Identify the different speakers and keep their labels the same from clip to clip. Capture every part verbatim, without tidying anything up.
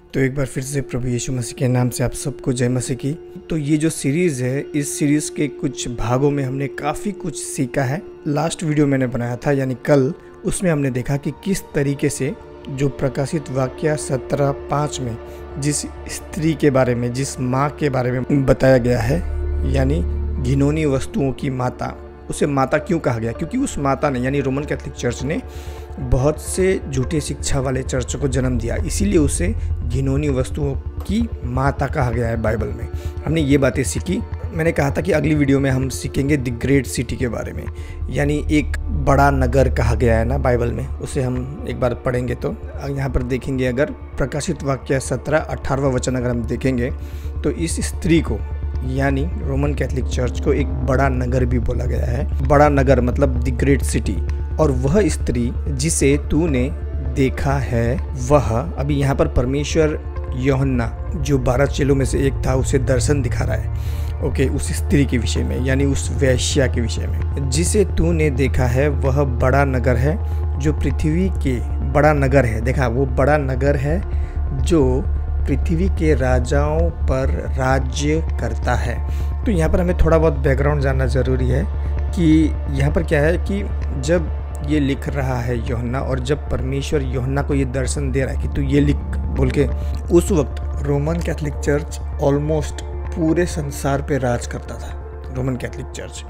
Speaker 1: तो एक बार फिर से प्रभु यीशु मसीह के नाम से आप सबको जय मसीह की। तो ये जो सीरीज़ है, इस सीरीज़ के कुछ भागों में हमने काफ़ी कुछ सीखा है। लास्ट वीडियो मैंने बनाया था यानी कल, उसमें हमने देखा कि किस तरीके से जो प्रकाशित वाक्य सत्रह पाँच में जिस स्त्री के बारे में, जिस माँ के बारे में बताया गया है, यानी घिनौनी वस्तुओं की माता, उसे माता क्यों कहा गया? क्योंकि उस माता ने यानी रोमन कैथोलिक चर्च ने बहुत से झूठे शिक्षा वाले चर्च को जन्म दिया, इसीलिए उसे घिनौनी वस्तुओं की माता कहा गया है बाइबल में। हमने ये बातें सीखी। मैंने कहा था कि अगली वीडियो में हम सीखेंगे द ग्रेट सिटी के बारे में, यानी एक बड़ा नगर कहा गया है ना बाइबल में, उसे हम एक बार पढ़ेंगे। तो यहाँ पर देखेंगे, अगर प्रकाशित वाक्य सत्रह अठारहवां वचन अगर हम देखेंगे तो इस स्त्री को यानी रोमन कैथोलिक चर्च को एक बड़ा नगर भी बोला गया है। बड़ा नगर मतलब द ग्रेट सिटी। और वह स्त्री जिसे तूने देखा है वह, अभी यहाँ पर परमेश्वर यूहन्ना जो बारह चेलों में से एक था उसे दर्शन दिखा रहा है, ओके, उस स्त्री के विषय में यानी उस वेश्या के विषय में। जिसे तूने देखा है वह बड़ा नगर है जो पृथ्वी के, बड़ा नगर है, देखा, वो बड़ा नगर है जो पृथ्वी के राजाओं पर राज्य करता है। तो यहाँ पर हमें थोड़ा बहुत बैकग्राउंड जानना ज़रूरी है कि यहाँ पर क्या है कि जब ये लिख रहा है यूहन्ना, और जब परमेश्वर यूहन्ना को ये दर्शन दे रहा है कि तू ये लिख बोल के, उस वक्त रोमन कैथोलिक चर्च ऑलमोस्ट पूरे संसार पे राज करता था, रोमन कैथोलिक चर्च।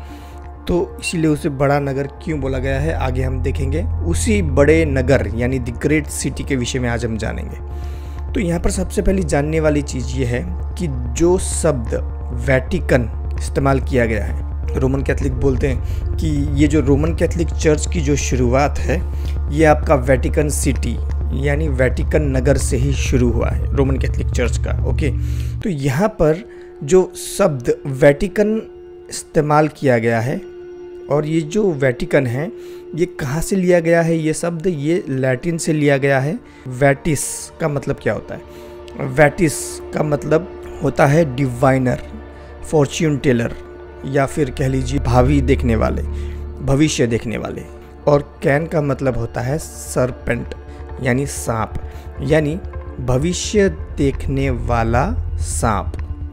Speaker 1: तो इसीलिए उसे बड़ा नगर क्यों बोला गया है आगे हम देखेंगे। उसी बड़े नगर यानी द ग्रेट सिटी के विषय में आज हम जानेंगे। तो यहाँ पर सबसे पहले जानने वाली चीज़ ये है कि जो शब्द वेटिकन इस्तेमाल किया गया है, रोमन कैथोलिक बोलते हैं कि ये जो रोमन कैथोलिक चर्च की जो शुरुआत है ये आपका वेटिकन सिटी यानी वेटिकन नगर से ही शुरू हुआ है, रोमन कैथोलिक चर्च का, ओके। तो यहाँ पर जो शब्द वेटिकन इस्तेमाल किया गया है, और ये जो वेटिकन है ये कहाँ से लिया गया है? ये शब्द ये लैटिन से लिया गया है। वैटिस का मतलब क्या होता है? वैटिस का मतलब होता है डिवाइनर, फॉर्च्यून टेलर, या फिर कह लीजिए भावी देखने वाले, भविष्य देखने वाले। और कैन का मतलब होता है सरपेंट यानी सांप, यानी भविष्य देखने वाला सांप।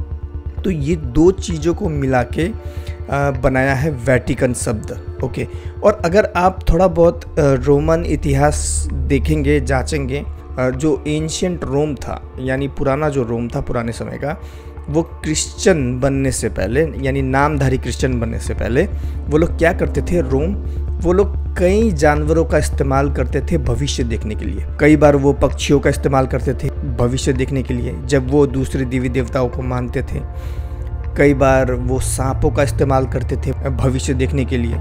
Speaker 1: तो ये दो चीज़ों को मिला के बनाया है वेटिकन शब्द, ओके। और अगर आप थोड़ा बहुत रोमन इतिहास देखेंगे, जांचेंगे, जो एंशियंट रोम था यानी पुराना जो रोम था पुराने समय का, वो क्रिश्चियन बनने से पहले यानी नामधारी क्रिश्चियन बनने से पहले वो लोग क्या करते थे? रोम, वो लोग कई जानवरों का इस्तेमाल करते थे भविष्य देखने के लिए। कई बार वो पक्षियों का इस्तेमाल करते थे भविष्य देखने के लिए जब वो दूसरे देवी देवताओं को मानते थे। कई बार वो सांपों का इस्तेमाल करते थे भविष्य देखने के लिए।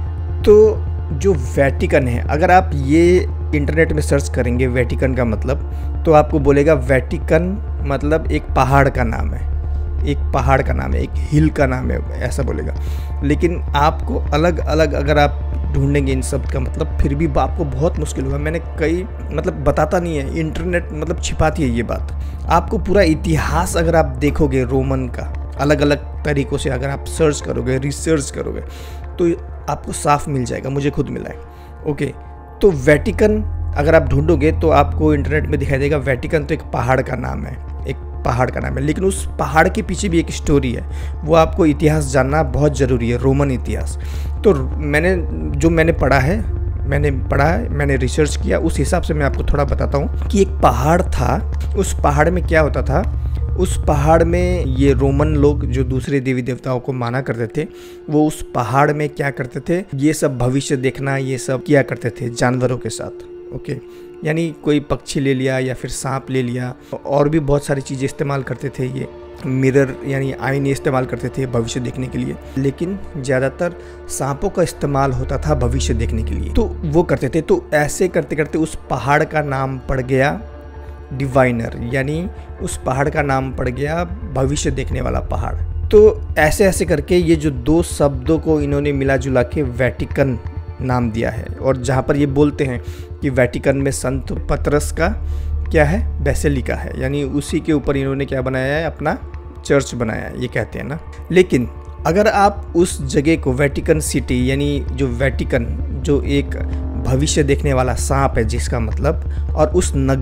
Speaker 1: तो जो वेटिकन है, अगर आप ये इंटरनेट में सर्च करेंगे वेटिकन का मतलब, तो आपको बोलेगा वेटिकन मतलब एक पहाड़ का नाम है, एक पहाड़ का नाम है, एक हिल का नाम है, ऐसा बोलेगा। लेकिन आपको अलग अलग अगर आप ढूंढेंगे इन शब्द का मतलब, फिर भी आपको बहुत मुश्किल होगा। मैंने कई मतलब बताता नहीं है, इंटरनेट मतलब छिपाती है ये बात। आपको पूरा इतिहास अगर आप देखोगे रोमन का अलग अलग तरीक़ों से, अगर आप सर्च करोगे, रिसर्च करोगे, तो आपको साफ मिल जाएगा। मुझे खुद मिला है, ओके। तो वेटिकन अगर आप ढूंढोगे तो आपको इंटरनेट में दिखाई देगा वेटिकन तो एक पहाड़ का नाम है, एक पहाड़ का नाम है। लेकिन उस पहाड़ के पीछे भी एक स्टोरी है, वो आपको इतिहास जानना बहुत ज़रूरी है, रोमन इतिहास। तो मैंने जो मैंने पढ़ा है मैंने पढ़ा है मैंने रिसर्च किया, उस हिसाब से मैं आपको थोड़ा बताता हूँ कि एक पहाड़ था। उस पहाड़ में क्या होता था? उस पहाड़ में ये रोमन लोग जो दूसरे देवी देवताओं को माना करते थे, वो उस पहाड़ में क्या करते थे? ये सब भविष्य देखना, ये सब किया करते थे जानवरों के साथ, ओके। यानी कोई पक्षी ले लिया या फिर सांप ले लिया, और भी बहुत सारी चीज़ें इस्तेमाल करते थे। ये मिरर यानी आईने इस्तेमाल करते थे भविष्य देखने के लिए, लेकिन ज़्यादातर सांपों का इस्तेमाल होता था भविष्य देखने के लिए। तो वो करते थे। तो ऐसे करते करते उस पहाड़ का नाम पड़ गया डिवाइनर, यानी उस पहाड़ का नाम पड़ गया भविष्य देखने वाला पहाड़। तो ऐसे ऐसे करके ये जो दो शब्दों को इन्होंने मिला जुला के वेटिकन नाम दिया है। और जहाँ पर ये बोलते हैं कि वेटिकन में संत पतरस का क्या है? बेसिलिका है, यानी उसी के ऊपर इन्होंने क्या बनाया है? अपना चर्च बनाया है, ये कहते हैं ना। लेकिन अगर आप उस जगह को वेटिकन सिटी यानी जो वेटिकन जो एक भविष्य देखने वाला सांप है जिसका मतलब, और उस नगर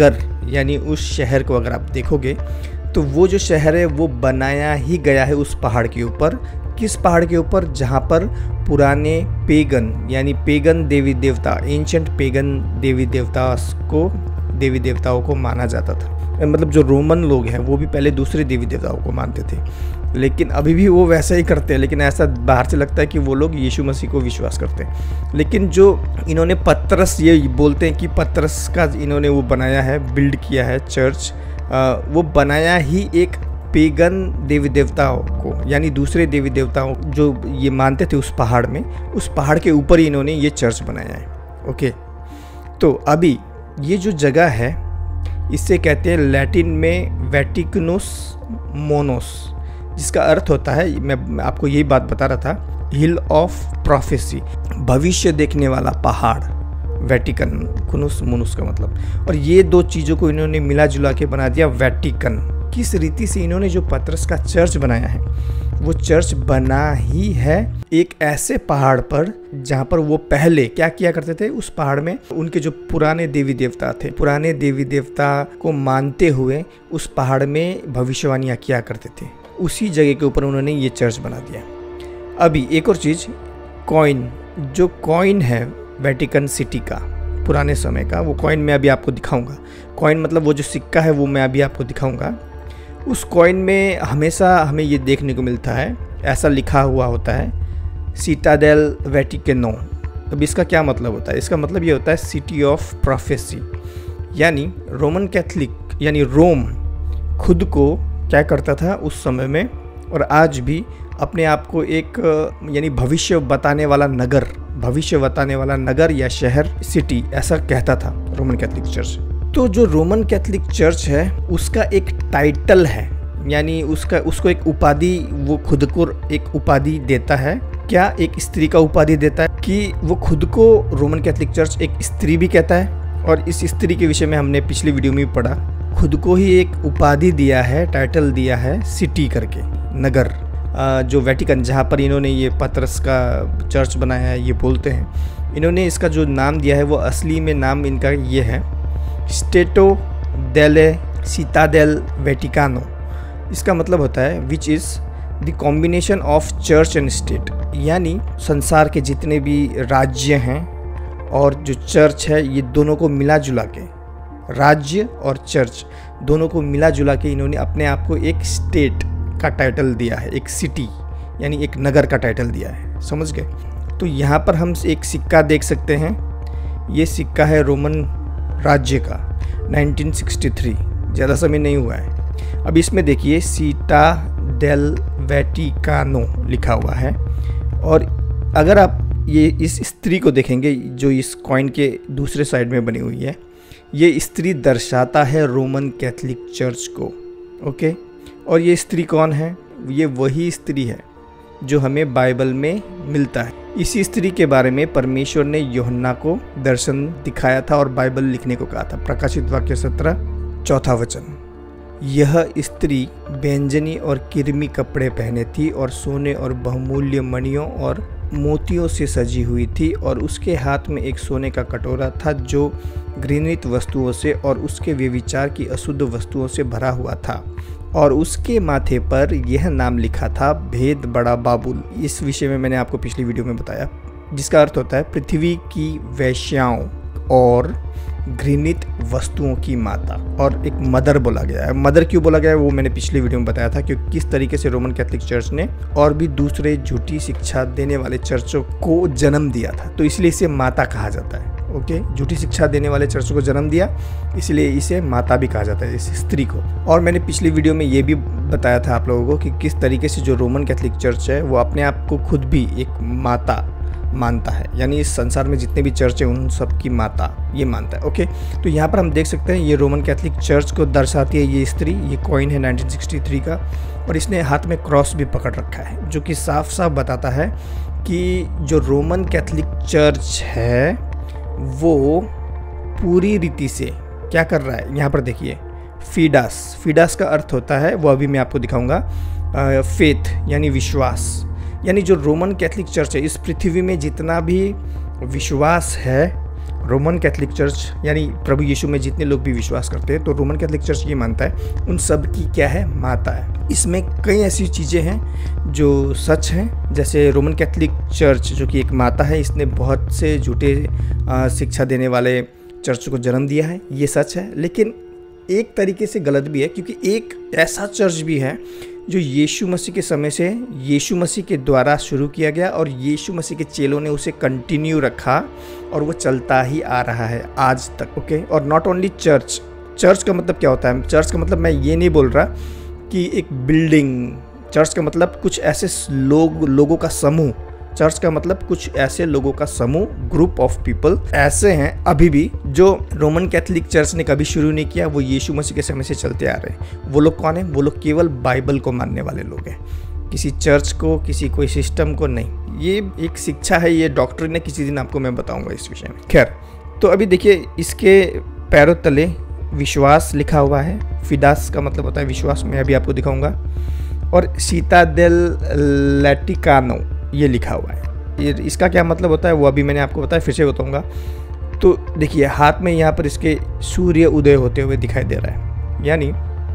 Speaker 1: यानी उस शहर को अगर आप देखोगे तो वो जो शहर है वो बनाया ही गया है उस पहाड़ के ऊपर। किस पहाड़ के ऊपर? जहाँ पर पुराने पेगन यानी पेगन देवी देवता, एंशंट पेगन देवी देवता को देवी देवताओं को माना जाता था। मतलब जो रोमन लोग हैं वो भी पहले दूसरे देवी देवताओं को मानते थे, लेकिन अभी भी वो वैसा ही करते हैं, लेकिन ऐसा बाहर से लगता है कि वो लोग यीशु मसीह को विश्वास करते हैं। लेकिन जो इन्होंने पतरस, ये बोलते हैं कि पतरस का इन्होंने वो बनाया है, बिल्ड किया है चर्च, वो बनाया ही एक पेगन देवी देवताओं को, यानी दूसरे देवी देवताओं जो ये मानते थे उस पहाड़ में, उस पहाड़ के ऊपर ही इन्होंने ये चर्च बनाया है। ओके, तो अभी ये जो जगह है इससे कहते हैं लैटिन में वेटिकनुस मोनोस, जिसका अर्थ होता है, मैं आपको यही बात बता रहा था, हिल ऑफ प्रोफेसी, भविष्य देखने वाला पहाड़, वेटिकन कुनुस मोनुस का मतलब। और ये दो चीज़ों को इन्होंने मिला जुला के बना दिया वेटिकन। किस रीति से इन्होंने जो पतरस का चर्च बनाया है, वो चर्च बना ही है एक ऐसे पहाड़ पर जहाँ पर वो पहले क्या किया करते थे, उस पहाड़ में उनके जो पुराने देवी देवता थे, पुराने देवी देवता को मानते हुए उस पहाड़ में भविष्यवाणियाँ किया करते थे। उसी जगह के ऊपर उन्होंने ये चर्च बना दिया। अभी एक और चीज़, कॉइन, जो कॉइन है वेटिकन सिटी का पुराने समय का, वो कॉइन मैं अभी आपको दिखाऊंगा। कॉइन मतलब वो जो सिक्का है वो मैं अभी आपको दिखाऊंगा। उस कॉइन में हमेशा हमें ये देखने को मिलता है, ऐसा लिखा हुआ होता है सिटाडेल वेटिकनो। अब इसका क्या मतलब होता है? इसका मतलब ये होता है सिटी ऑफ प्रोफेसी, यानी रोमन कैथलिक यानी रोम खुद को क्या करता था उस समय में, और आज भी अपने आप को एक यानी भविष्य बताने वाला नगर, भविष्य बताने वाला नगर या शहर, सिटी, ऐसा कहता था रोमन कैथलिक चर्च। तो जो रोमन कैथलिक चर्च है उसका एक टाइटल है, यानी उसका उसको एक उपाधि, वो खुद को एक उपाधि देता है। क्या? एक स्त्री का उपाधि देता है, कि वो खुद को रोमन कैथलिक चर्च एक स्त्री भी कहता है। और इस स्त्री के विषय में हमने पिछली वीडियो में भी पढ़ा, खुद को ही एक उपाधि दिया है, टाइटल दिया है सिटी करके, नगर, जो वेटिकन, जहाँ पर इन्होंने ये पतरस का चर्च बनाया है, ये बोलते हैं। इन्होंने इसका जो नाम दिया है वो असली में नाम इनका ये है, स्टेटो डेले सिटाडेल वेटिकानो। इसका मतलब होता है which is the combination of church and state, यानी संसार के जितने भी राज्य हैं और जो चर्च है, ये दोनों को मिला जुला के, राज्य और चर्च दोनों को मिला जुला के इन्होंने अपने आप को एक स्टेट का टाइटल दिया है, एक सिटी यानी एक नगर का टाइटल दिया है। समझ गए? तो यहाँ पर हम एक सिक्का देख सकते हैं, ये सिक्का है रोमन राज्य का, नाइनटीन सिक्सटी थ्री, ज़्यादा समय नहीं हुआ है। अब इसमें देखिए सीटा डेल वेटिकानो लिखा हुआ है, और अगर आप ये इस स्त्री को देखेंगे जो इस कॉइन के दूसरे साइड में बनी हुई है, ये स्त्री दर्शाता है रोमन कैथलिक चर्च को। ओके, और ये स्त्री कौन है? ये वही स्त्री है जो हमें बाइबल में मिलता है। इसी स्त्री के बारे में परमेश्वर ने यूहन्ना को दर्शन दिखाया था और बाइबल लिखने को कहा था। प्रकाशित वाक्य सत्रह चौथा वचन। यह स्त्री बैंजनी और किरमी कपड़े पहने थी और सोने और बहुमूल्य मणियों और मोतियों से सजी हुई थी, और उसके हाथ में एक सोने का कटोरा था जो घृणित वस्तुओं से और उसके व्यभिचार की अशुद्ध वस्तुओं से भरा हुआ था, और उसके माथे पर यह नाम लिखा था, भेद बड़ा बाबुल। इस विषय में मैंने आपको पिछली वीडियो में बताया, जिसका अर्थ होता है पृथ्वी की वेश्याओं और घृणित वस्तुओं की माता, और एक मदर बोला गया है। मदर क्यों बोला गया है वो मैंने पिछली वीडियो में बताया था, क्योंकि किस तरीके से रोमन कैथलिक चर्च ने और भी दूसरे झूठी शिक्षा देने वाले चर्चों को जन्म दिया था, तो इसलिए इसे माता कहा जाता है। ओके, झूठी शिक्षा देने वाले चर्चों को जन्म दिया, इसलिए इसे माता भी कहा जाता है, इस स्त्री को। और मैंने पिछली वीडियो में ये भी बताया था आप लोगों को कि किस तरीके से जो रोमन कैथलिक चर्च है वो अपने आप को खुद भी एक माता मानता है, यानी इस संसार में जितने भी चर्च है उन सब की माता ये मानता है। ओके, तो यहाँ पर हम देख सकते हैं ये रोमन कैथलिक चर्च को दर्शाती है ये स्त्री। ये कॉइन है नाइनटीन सिक्सटी थ्री का, और इसने हाथ में क्रॉस भी पकड़ रखा है, जो कि साफ साफ बताता है कि जो रोमन कैथलिक चर्च है वो पूरी रीति से क्या कर रहा है। यहाँ पर देखिए फीडास, फीडास का अर्थ होता है, वो अभी मैं आपको दिखाऊंगा, फेथ यानी विश्वास। यानी जो रोमन कैथलिक चर्च है, इस पृथ्वी में जितना भी विश्वास है रोमन कैथोलिक चर्च यानी प्रभु यीशु में जितने लोग भी विश्वास करते हैं तो रोमन कैथोलिक चर्च ये मानता है उन सब की क्या है, माता है। इसमें कई ऐसी चीज़ें हैं जो सच हैं, जैसे रोमन कैथोलिक चर्च जो कि एक माता है, इसने बहुत से झूठे शिक्षा देने वाले चर्च को जन्म दिया है, ये सच है। लेकिन एक तरीके से गलत भी है, क्योंकि एक ऐसा चर्च भी है जो यीशु मसीह के समय से यीशु मसीह के द्वारा शुरू किया गया और यीशु मसीह के चेलों ने उसे कंटिन्यू रखा और वो चलता ही आ रहा है आज तक। ओके, और नॉट ओनली चर्च। चर्च का मतलब क्या होता है? चर्च का मतलब मैं ये नहीं बोल रहा कि एक बिल्डिंग। चर्च का मतलब कुछ ऐसे लोग लोगों का समूह। चर्च का मतलब कुछ ऐसे लोगों का समूह, ग्रुप ऑफ पीपल ऐसे हैं अभी भी जो रोमन कैथोलिक चर्च ने कभी शुरू नहीं किया, वो यीशु मसीह के समय से चलते आ रहे हैं। वो लोग कौन है? वो लोग केवल बाइबल को मानने वाले लोग हैं, किसी चर्च को, किसी कोई सिस्टम को नहीं। ये एक शिक्षा है, ये डॉक्ट्रिन है, किसी दिन आपको मैं बताऊंगा इस विषय में। खैर, तो अभी देखिए इसके पैरों तले विश्वास लिखा हुआ है। फिदास का मतलब होता है विश्वास, मैं अभी आपको दिखाऊंगा। और सीतादेल लैटिकानो ये लिखा हुआ है। ये इसका क्या मतलब होता है वो अभी मैंने आपको बताया, फिर से बताऊंगा। तो देखिए हाथ में यहाँ पर इसके सूर्य उदय होते हुए दिखाई दे रहा है, यानी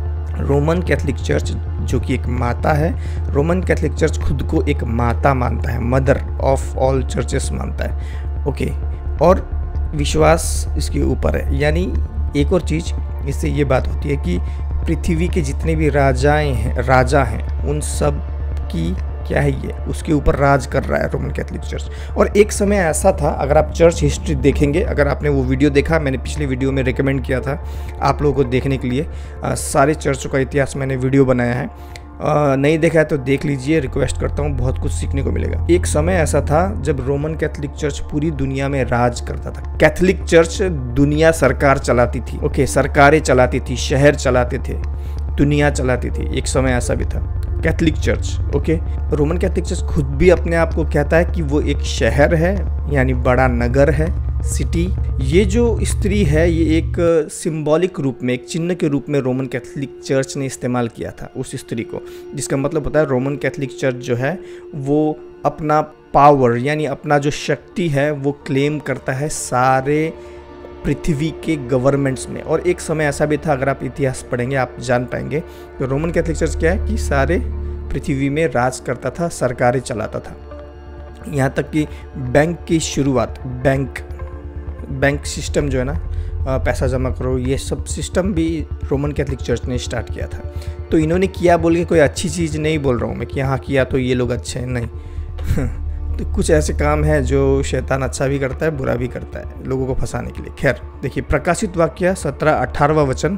Speaker 1: रोमन कैथोलिक चर्च जो कि एक माता है। रोमन कैथोलिक चर्च खुद को एक माता मानता है, मदर ऑफ ऑल चर्चेस मानता है। ओके, और विश्वास इसके ऊपर है। यानी एक और चीज़ इससे ये बात होती है कि पृथ्वी के जितने भी राजाएं हैं राजा हैं उन सब की क्या है, ये उसके ऊपर राज कर रहा है रोमन कैथोलिक चर्च। और एक समय ऐसा था, अगर आप चर्च हिस्ट्री देखेंगे, अगर आपने वो वीडियो देखा, मैंने पिछले वीडियो में रिकमेंड किया था आप लोगों को देखने के लिए, आ, सारे चर्चों का इतिहास मैंने वीडियो बनाया है। आ, नहीं देखा है तो देख लीजिए, रिक्वेस्ट करता हूँ, बहुत कुछ सीखने को मिलेगा। एक समय ऐसा था जब रोमन कैथोलिक चर्च पूरी दुनिया में राज करता था। कैथोलिक चर्च दुनिया सरकार चलाती थी। ओके, सरकारें चलाती थी, शहर चलाते थे, दुनिया चलाती थी। एक समय ऐसा भी था Catholic church. Okay, Roman Catholic church खुद भी अपने आप को कहता है कि वो एक शहर है, यानी बड़ा नगर है, सिटी। ये जो स्त्री है ये एक सिंबॉलिक रूप में, एक चिन्ह के रूप में रोमन कैथोलिक चर्च ने इस्तेमाल किया था उस स्त्री को, जिसका मतलब होता है रोमन कैथोलिक चर्च जो है वो अपना पावर यानी अपना जो शक्ति है वो क्लेम करता है सारे पृथ्वी के गवर्नमेंट्स में। और एक समय ऐसा भी था, अगर आप इतिहास पढ़ेंगे आप जान पाएंगे, तो रोमन कैथोलिक चर्च क्या है कि सारे पृथ्वी में राज करता था, सरकारें चलाता था। यहाँ तक कि बैंक की शुरुआत, बैंक बैंक सिस्टम जो है ना, पैसा जमा करो, ये सब सिस्टम भी रोमन कैथोलिक चर्च ने स्टार्ट किया था। तो इन्होंने किया बोल के कोई अच्छी चीज़ नहीं बोल रहा हूँ मैं कि यहाँ किया तो ये लोग अच्छे हैं, नहीं। तो कुछ ऐसे काम है जो शैतान अच्छा भी करता है, बुरा भी करता है लोगों को फंसाने के लिए। खैर, देखिए प्रकाशित वाक्य सत्रह अठारहवा वचन,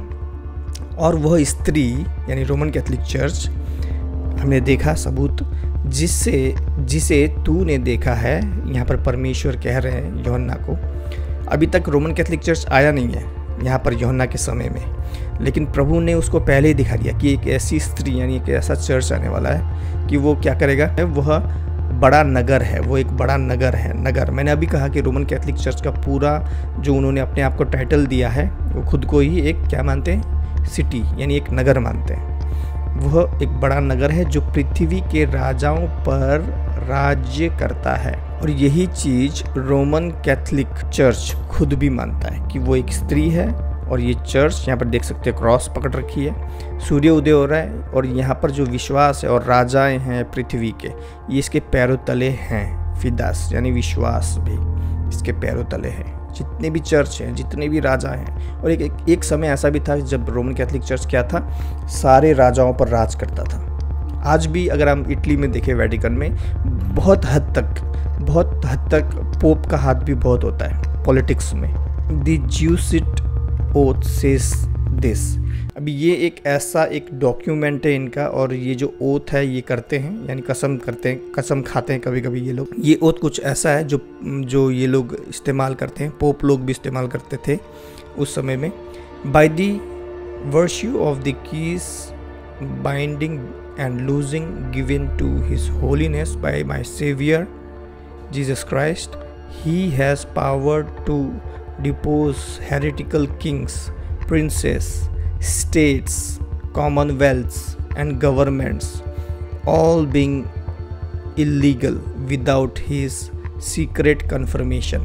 Speaker 1: और वह स्त्री यानी रोमन कैथोलिक चर्च हमने देखा सबूत जिससे जिसे तूने देखा है। यहाँ पर परमेश्वर कह रहे हैं यूहन्ना को। अभी तक रोमन कैथोलिक चर्च आया नहीं है यहाँ पर यूहन्ना के समय में, लेकिन प्रभु ने उसको पहले ही दिखा दिया कि एक ऐसी स्त्री यानी एक ऐसा चर्च आने वाला है कि वो क्या करेगा, वह बड़ा नगर है, वो एक बड़ा नगर है। नगर, मैंने अभी कहा कि रोमन कैथोलिक चर्च का पूरा जो उन्होंने अपने आप को टाइटल दिया है वो खुद को ही एक क्या मानते हैं, सिटी यानी एक नगर मानते हैं। वह एक बड़ा नगर है जो पृथ्वी के राजाओं पर राज्य करता है। और यही चीज़ रोमन कैथोलिक चर्च खुद भी मानता है कि वो एक स्त्री है। और ये चर्च यहाँ पर देख सकते हैं क्रॉस पकड़ रखी है, सूर्य उदय हो रहा है, और यहाँ पर जो विश्वास है और राजाएं हैं पृथ्वी के, ये इसके पैरों तले हैं। फिदास यानी विश्वास भी इसके पैरों तले है। जितने भी चर्च हैं, जितने भी राजा हैं। और एक, एक एक समय ऐसा भी था जब रोमन कैथोलिक चर्च क्या था, सारे राजाओं पर राज करता था। आज भी अगर हम इटली में देखें, वेटिकन में बहुत हद तक बहुत हद तक पोप का हाथ भी बहुत होता है पॉलिटिक्स में। The Jesuit oath says this. अभी ये एक ऐसा एक डॉक्यूमेंट है इनका, और ये जो ओथ है ये करते हैं यानी कसम करते हैं, कसम खाते हैं कभी कभी ये लोग। ये ओथ कुछ ऐसा है जो जो ये लोग इस्तेमाल करते हैं, पोप लोग भी इस्तेमाल करते थे उस समय में। By the virtue of the keys binding and loosing given to his Holiness by my saviour Jesus Christ, he has power to depose heretical kings, princes, states, commonwealths and governments, all being illegal without his secret confirmation।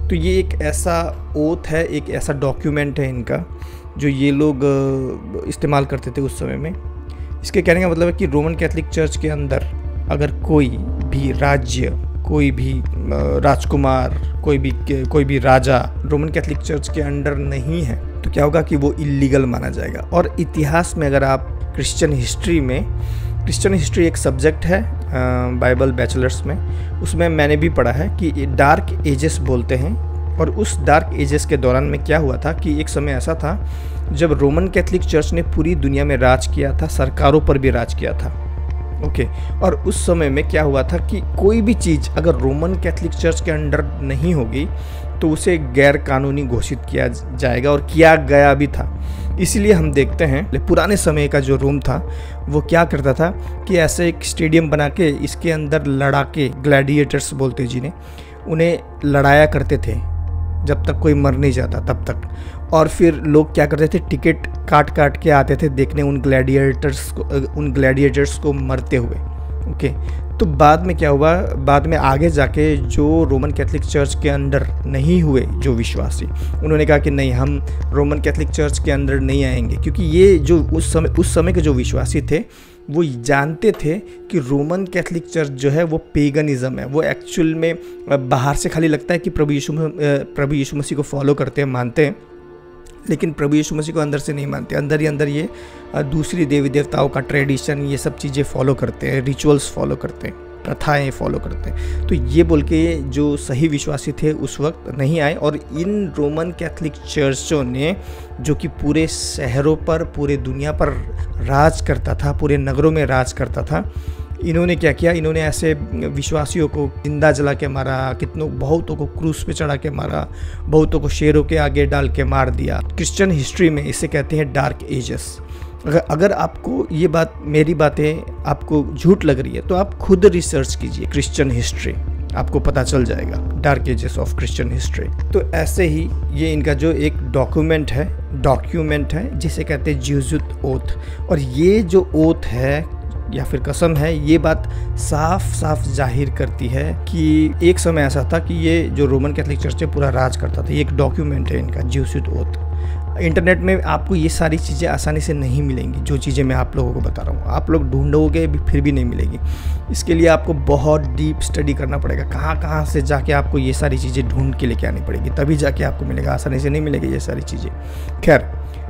Speaker 1: तो ये एक ऐसा oath है, एक ऐसा document है इनका जो ये लोग इस्तेमाल करते थे उस समय में। इसके कहने का मतलब है कि रोमन कैथोलिक चर्च के अंदर अगर कोई भी राज्य, कोई भी राजकुमार, कोई भी कोई भी राजा रोमन कैथोलिक चर्च के अंडर नहीं है तो क्या होगा कि वो इलीगल माना जाएगा। और इतिहास में अगर आप क्रिश्चियन हिस्ट्री में, क्रिश्चियन हिस्ट्री एक सब्जेक्ट है बाइबल बैचलर्स में, उसमें मैंने भी पढ़ा है कि डार्क एजेस बोलते हैं। और उस डार्क एजेस के दौरान में क्या हुआ था कि एक समय ऐसा था जब रोमन कैथोलिक चर्च ने पूरी दुनिया में राज किया था, सरकारों पर भी राज किया था। Okay okay. और उस समय में क्या हुआ था कि कोई भी चीज़ अगर रोमन कैथोलिक चर्च के अंडर नहीं होगी तो उसे गैर कानूनी घोषित किया जाएगा, और किया गया भी था। इसीलिए हम देखते हैं पुराने समय का जो रोम था वो क्या करता था कि ऐसे एक स्टेडियम बना के इसके अंदर लड़ाके, ग्लैडिएटर्स बोलते जिन्हें, उन्हें लड़ाया करते थे जब तक कोई मर नहीं जाता तब तक। और फिर लोग क्या करते थे, टिकट काट काट के आते थे देखने उन ग्लैडिएटर्स को, उन ग्लैडिएटर्स को मरते हुए। ओके, तो बाद में क्या हुआ, बाद में आगे जाके जो रोमन कैथोलिक चर्च के अंदर नहीं हुए जो विश्वासी, उन्होंने कहा कि नहीं, हम रोमन कैथोलिक चर्च के अंदर नहीं आएंगे, क्योंकि ये जो उस समय उस समय के जो विश्वासी थे वो जानते थे कि रोमन कैथोलिक चर्च जो है वो पेगनिज्म है। वो एक्चुअल में बाहर से खाली लगता है कि प्रभु यीशु प्रभु यीशु मसीह को फॉलो करते हैं, मानते हैं, लेकिन प्रभु यीशु मसीह को अंदर से नहीं मानते। अंदर ही अंदर ये दूसरी देवी देवताओं का ट्रेडिशन, ये सब चीज़ें फॉलो करते हैं, रिचुअल्स फॉलो करते हैं, प्रथाएं फॉलो करते हैं। तो ये बोल के जो सही विश्वासी थे उस वक्त नहीं आए। और इन रोमन कैथोलिक चर्चों ने, जो कि पूरे शहरों पर, पूरे दुनिया पर राज करता था, पूरे नगरों में राज करता था, इन्होंने क्या किया, इन्होंने ऐसे विश्वासियों को जिंदा जला के मारा, कितनों बहुतों को क्रूस पे चढ़ा के मारा, बहुतों को शेरों के आगे डाल के मार दिया। क्रिश्चियन हिस्ट्री में इसे कहते हैं डार्क एजेस। अगर अगर आपको ये बात, मेरी बातें आपको झूठ लग रही है तो आप खुद रिसर्च कीजिए क्रिश्चियन हिस्ट्री, आपको पता चल जाएगा dark ages of Christian history. तो ऐसे ही ये इनका जो एक डॉक्यूमेंट है डॉक्यूमेंट है जिसे कहते हैं ज्यूजुत ओथ। और ये जो ओथ है या फिर कसम है, ये बात साफ साफ जाहिर करती है कि एक समय ऐसा था कि ये जो रोमन कैथोलिक चर्च है पूरा राज करता था। ये एक डॉक्यूमेंट है इनका, ज्यूजुत ओथ। इंटरनेट में आपको ये सारी चीज़ें आसानी से नहीं मिलेंगी, जो चीज़ें मैं आप लोगों को बता रहा हूँ। आप लोग ढूंढोगे फिर भी नहीं मिलेगी। इसके लिए आपको बहुत डीप स्टडी करना पड़ेगा, कहाँ कहाँ से जाके आपको ये सारी चीज़ें ढूंढ के लेके आनी पड़ेगी, तभी जाके आपको मिलेगा, आसानी से नहीं मिलेगी ये सारी चीज़ें। खैर,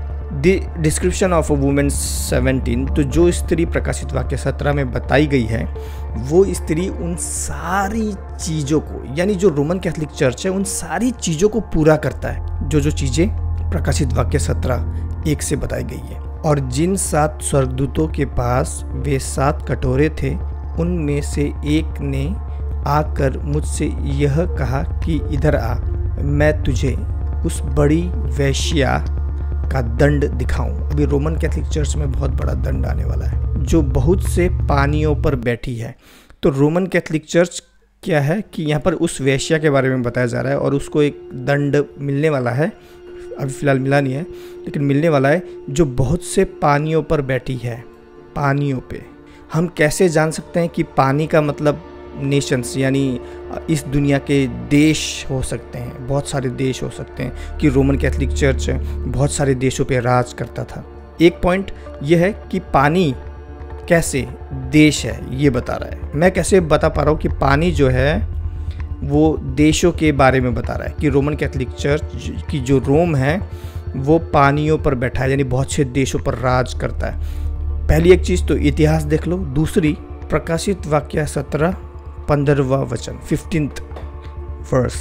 Speaker 1: the description of a women seventeen, तो जो स्त्री प्रकाशित वाक्य सत्रह में बताई गई है, वो स्त्री उन सारी चीज़ों को, यानी जो रोमन कैथोलिक चर्च है उन सारी चीज़ों को पूरा करता है, जो जो चीज़ें प्रकाशित वाक्य सत्रह एक से बताई गई है। और जिन सात स्वर्गदूतों के पास वे सात कटोरे थे, उनमें से एक ने आकर मुझसे यह कहा कि इधर आ, मैं तुझे उस बड़ी वेश्या का दंड दिखाऊं। अभी रोमन कैथोलिक चर्च में बहुत बड़ा दंड आने वाला है, जो बहुत से पानियों पर बैठी है। तो रोमन कैथोलिक चर्च क्या है कि यहाँ पर उस वेश्या के बारे में बताया जा रहा है, और उसको एक दंड मिलने वाला है, अभी फ़िलहाल मिला नहीं है लेकिन मिलने वाला है, जो बहुत से पानियों पर बैठी है। पानियों पे हम कैसे जान सकते हैं कि पानी का मतलब नेशंस, यानी इस दुनिया के देश हो सकते हैं, बहुत सारे देश हो सकते हैं, कि रोमन कैथोलिक चर्च बहुत सारे देशों पे राज करता था। एक पॉइंट यह है कि पानी कैसे देश है, ये बता रहा है। मैं कैसे बता पा रहा हूँ कि पानी जो है वो देशों के बारे में बता रहा है, कि रोमन कैथोलिक चर्च की जो रोम है वो पानियों पर बैठा है, यानी बहुत से देशों पर राज करता है। पहली एक चीज़ तो इतिहास देख लो। दूसरी, प्रकाशित वाक्य सत्रह पंद्रहवा वचन, फिफ्टींथ वर्स,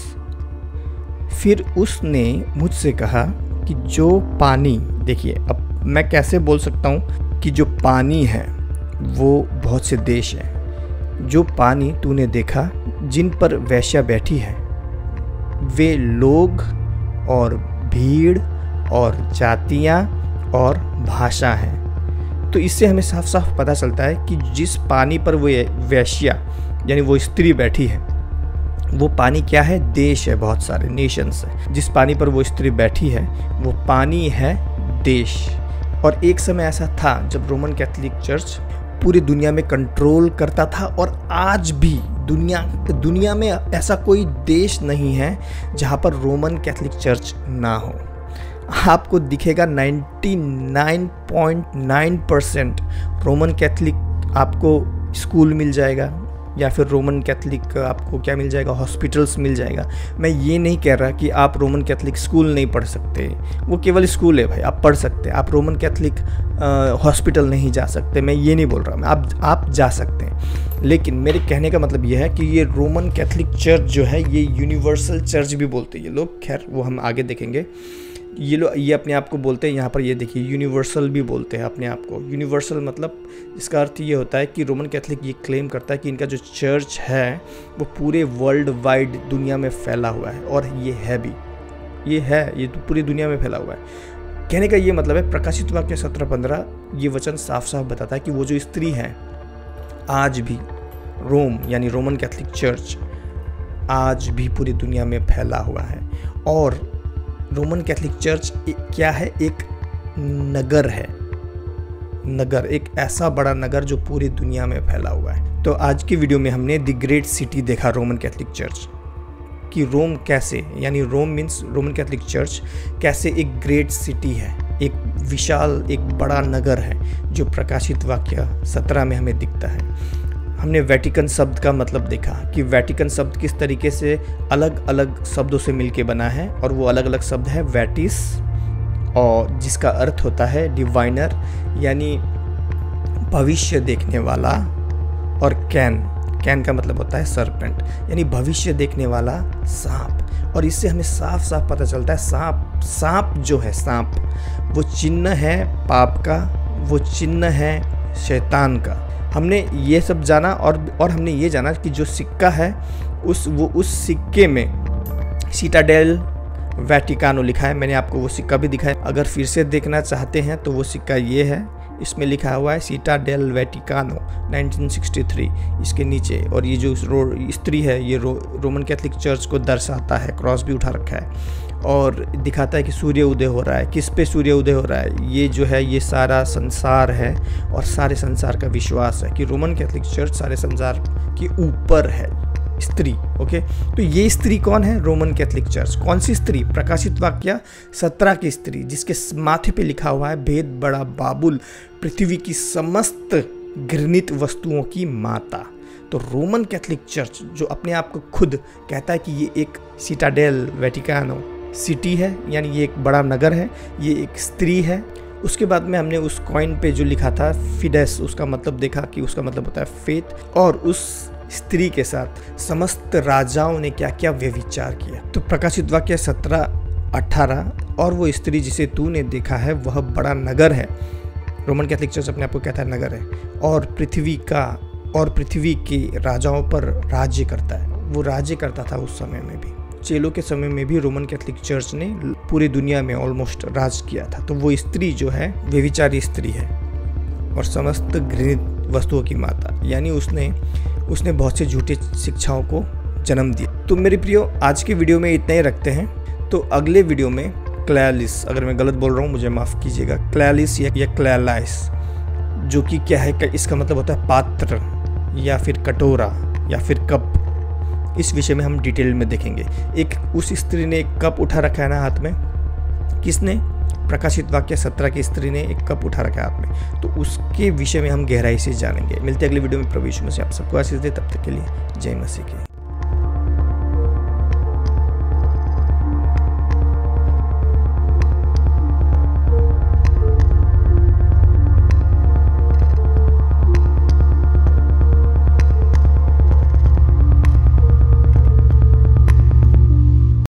Speaker 1: फिर उसने मुझसे कहा कि जो पानी, देखिए अब मैं कैसे बोल सकता हूँ कि जो पानी है वो बहुत से देश हैं। जो पानी तूने देखा जिन पर वेश्या बैठी है, वे लोग और भीड़ और जातियाँ और भाषा हैं। तो इससे हमें साफ साफ पता चलता है कि जिस पानी पर वो वेश्या यानी वो स्त्री बैठी है, वो पानी क्या है, देश है, बहुत सारे नेशंस है। जिस पानी पर वो स्त्री बैठी है वो पानी है देश। और एक समय ऐसा था जब रोमन कैथोलिक चर्च पूरी दुनिया में कंट्रोल करता था, और आज भी दुनिया दुनिया में ऐसा कोई देश नहीं है जहाँ पर रोमन कैथोलिक चर्च ना हो। आपको दिखेगा निन्यानवे पॉइंट नौ परसेंट रोमन कैथोलिक आपको स्कूल मिल जाएगा, या फिर रोमन कैथोलिक आपको क्या मिल जाएगा, हॉस्पिटल्स मिल जाएगा। मैं ये नहीं कह रहा कि आप रोमन कैथोलिक स्कूल नहीं पढ़ सकते, वो केवल स्कूल है भाई, आप पढ़ सकते हैं। आप रोमन कैथोलिक हॉस्पिटल नहीं जा सकते, मैं ये नहीं बोल रहा, मैं आप आप जा सकते हैं। लेकिन मेरे कहने का मतलब ये है कि ये रोमन कैथोलिक चर्च जो है ये यूनिवर्सल चर्च भी बोलते हैं ये लोग, खैर वो हम आगे देखेंगे। ये लोग ये अपने आप को बोलते हैं, यहाँ पर ये देखिए यूनिवर्सल भी बोलते हैं अपने आप को। यूनिवर्सल मतलब इसका अर्थ ये होता है कि रोमन कैथोलिक ये क्लेम करता है कि इनका जो चर्च है वो पूरे वर्ल्ड वाइड दुनिया में फैला हुआ है, और ये है भी, ये है ये तो पूरी दुनिया में फैला हुआ है। कहने का ये मतलब है, प्रकाशित वाक्य सत्रह पंद्रह ये वचन साफ साफ बताता है कि वो जो स्त्री है आज भी रोम यानी रोमन कैथोलिक चर्च आज भी पूरी दुनिया में फैला हुआ है। और रोमन कैथोलिक चर्च क्या है, एक नगर है, नगर, एक ऐसा बड़ा नगर जो पूरी दुनिया में फैला हुआ है। तो आज की वीडियो में हमने द ग्रेट सिटी देखा रोमन कैथोलिक चर्च कि रोम कैसे, यानी Rome means Roman Catholic church कैसे एक ग्रेट सिटी है, एक विशाल एक बड़ा नगर है जो प्रकाशित वाक्य सत्रह में हमें दिखता है। हमने वेटिकन शब्द का मतलब देखा कि वेटिकन शब्द किस तरीके से अलग अलग शब्दों से मिलके बना है, और वो अलग अलग शब्द है वेटिस, और जिसका अर्थ होता है डिवाइनर यानी भविष्य देखने वाला, और कैन कैन का मतलब होता है सरपेंट यानी भविष्य देखने वाला सांप। और इससे हमें साफ साफ पता चलता है सांप सांप जो है सांप वो चिन्ह है पाप का, वो चिन्ह है शैतान का। हमने ये सब जाना, और और हमने ये जाना कि जो सिक्का है उस वो उस सिक्के में सिटाडेल वेटिकानो लिखा है। मैंने आपको वो सिक्का भी दिखाया, अगर फिर से देखना चाहते हैं तो वो सिक्का ये है, इसमें लिखा हुआ है citadel Vaticano nineteen sixty three इसके नीचे। और ये जो स्त्री है ये रो, रोमन कैथोलिक चर्च को दर्शाता है, क्रॉस भी उठा रखा है और दिखाता है कि सूर्य उदय हो रहा है। किस पे सूर्य उदय हो रहा है, ये जो है ये सारा संसार है, और सारे संसार का विश्वास है कि रोमन कैथोलिक चर्च सारे संसार के ऊपर है, स्त्री। ओके, तो ये स्त्री कौन है, रोमन कैथोलिक चर्च। कौन सी स्त्री, प्रकाशित वाक्य सत्रह की स्त्री, जिसके माथे पे लिखा हुआ है भेद बड़ा बाबुल, पृथ्वी की समस्त घृणित वस्तुओं की माता। तो रोमन कैथोलिक चर्च जो अपने आप को खुद कहता है कि ये एक सिटाडेल वेटिकानो सिटी है, यानी ये एक बड़ा नगर है, ये एक स्त्री है। उसके बाद में हमने उस कॉइन पे जो लिखा था फिडेस, उसका मतलब देखा कि उसका मतलब होता है फेथ, और उस स्त्री के साथ समस्त राजाओं ने क्या क्या व्यभिचार किया। तो प्रकाशित वाक्य सत्रह अठारह, और वो स्त्री जिसे तूने देखा है वह बड़ा नगर है। रोमन कैथोलिक चर्च अपने आप को कहता है नगर है, और पृथ्वी का और पृथ्वी के राजाओं पर राज्य करता है। वो राज्य करता था उस समय में भी, चेलों के समय में भी रोमन कैथोलिक चर्च ने पूरी दुनिया में ऑलमोस्ट राज किया था। तो वो स्त्री जो है व्यभिचारी स्त्री है और समस्त घृणित वस्तुओं की माता, यानी उसने उसने बहुत से झूठे शिक्षाओं को जन्म दिया। तो मेरे प्रियो, आज के वीडियो में इतना ही रखते हैं। तो अगले वीडियो में क्लैलिस, अगर मैं गलत बोल रहा हूँ मुझे माफ़ कीजिएगा, क्लैलिस या, या क्लैलाइस, जो कि क्या है, इसका मतलब होता है पात्र या फिर कटोरा या फिर कप। इस विषय में हम डिटेल में देखेंगे। एक उस स्त्री ने एक कप उठा रखा है ना हाथ में, किसने, प्रकाशित वाक्य सत्रह की स्त्री ने एक कप उठा रखा है हाथ में। तो उसके विषय में हम गहराई से जानेंगे। मिलते अगले वीडियो में। प्रभु यीशु मसीह आप सबको आशीष दे। तब तक के लिए जय मसीह की।